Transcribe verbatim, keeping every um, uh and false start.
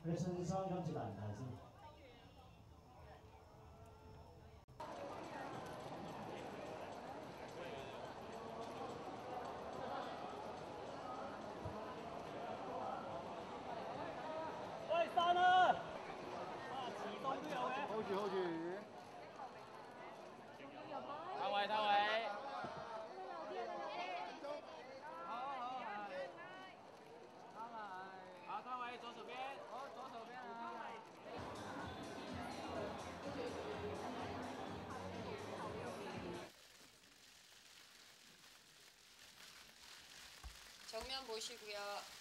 그래서 이상 감지가 안 나지. 喂，散啦！啊，遲到都有嘅。 hold 住 hold 住。 湯唯湯唯。好好係。啱啊係。好，湯唯左手邊。好，左手邊啊。 정면 보시고요.